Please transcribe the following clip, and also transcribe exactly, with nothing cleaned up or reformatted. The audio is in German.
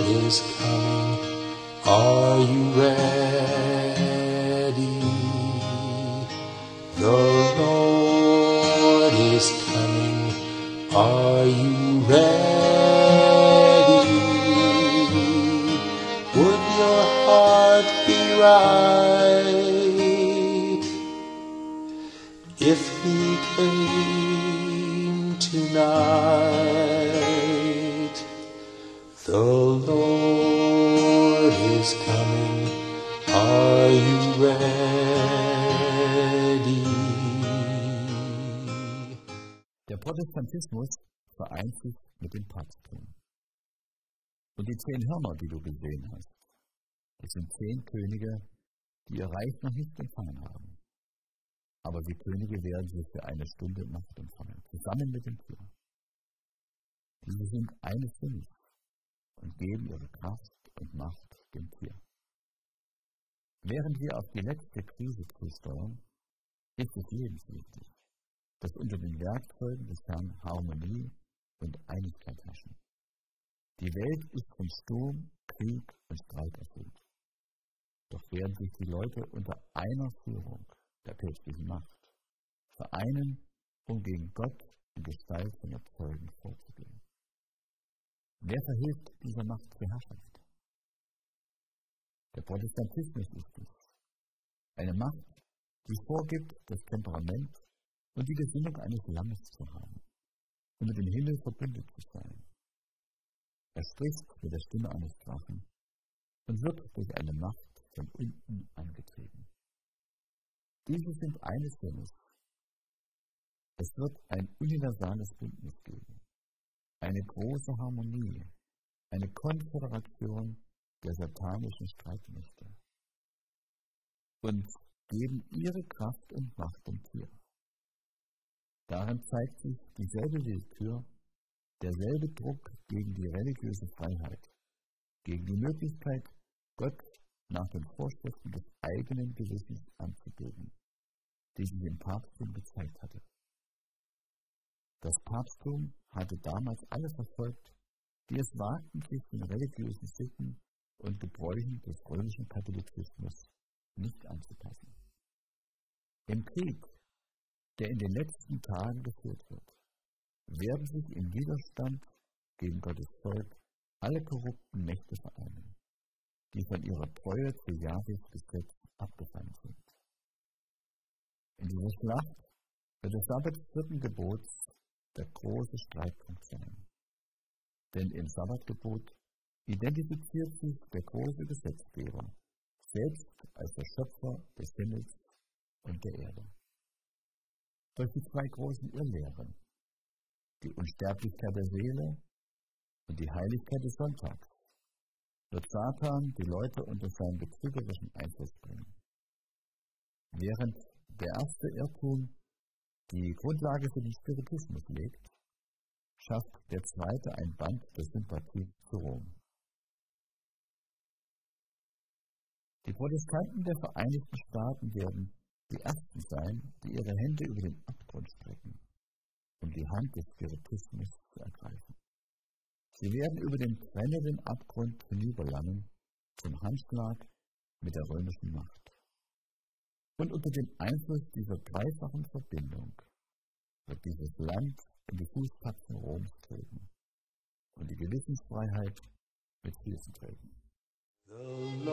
is coming. Are you ready? The Lord is coming. Are you ready? Would your heart be right if he came tonight? The Lord is coming. Are you ready? Der Protestantismus vereint sich mit dem Papsttum. Und die zehn Hörner, die du gesehen hast, das sind zehn Könige, die ihr Reich noch nicht empfangen haben. Aber die Könige werden sie für eine Stunde Macht empfangen, zusammen mit dem Tier. Diese sind eines Sinnes und geben ihre Kraft und Macht dem Tier. Während wir auf die letzte Krise zusteuern, ist es lebenswichtig, dass unter den Werkzeugen des Herrn Harmonie und Einigkeit herrschen. Die Welt ist von Sturm, Krieg und Streit erfüllt. Doch werden sich die Leute unter einer Führung der päpstlichen Macht vereinen, um gegen Gott in Gestalt von Erzeugen vorzugehen. Wer verhilft dieser Macht zur Herrschaft? Der Protestantismus ist es. Eine Macht, die vorgibt, das Temperament und die Gesinnung eines Lammes zu haben, um mit dem Himmel verbündet zu sein. Er spricht mit der Stimme eines Drachen und wird durch eine Macht von unten angetrieben. Diese sind eines Sinnes. Es wird ein universales Bündnis geben, eine große Harmonie, eine Konföderation der satanischen Streitmächte und geben ihre Kraft und Macht dem Tier. Darin zeigt sich dieselbe Willkür, derselbe Druck gegen die religiöse Freiheit, gegen die Möglichkeit, Gott nach den Vorschriften des eigenen Gewissens anzubeten, die sich im Papsttum gezeigt hatte. Das Papsttum hatte damals alle verfolgt, die es wagten, sich den religiösen Sitten und Gebräuchen des römischen Katholizismus nicht anzupassen. Im Krieg, der in den letzten Tagen geführt wird, werden sich im Widerstand gegen Gottes Volk alle korrupten Mächte vereinen, die von ihrer Treue zu Jahwes Gesetz abgefallen sind. In dieser Schlacht wird das Sabbat des vierten Gebots der große Streitpunkt sein. Denn im Sabbatgebot identifiziert sich der große Gesetzgeber selbst als der Schöpfer des Himmels und der Erde. Durch die zwei großen Irrlehren, die Unsterblichkeit der Seele und die Heiligkeit des Sonntags, wird Satan die Leute unter seinen betrügerischen Einfluss bringen. Während der erste Irrtum die Grundlage für den Spiritismus legt, schafft der zweite ein Band der Sympathie zu Rom. Die Protestanten der Vereinigten Staaten werden die Ersten sein, die ihre Hände über den Abgrund strecken, um die Hand des Spiritismus zu ergreifen. Sie werden über den brennenden Abgrund hinüberlangen zum Handschlag mit der römischen Macht. Und unter dem Einfluss dieser dreifachen Verbindung wird dieses Land in die Fußtapfen Roms treten und die Gewissensfreiheit mit Füßen treten. The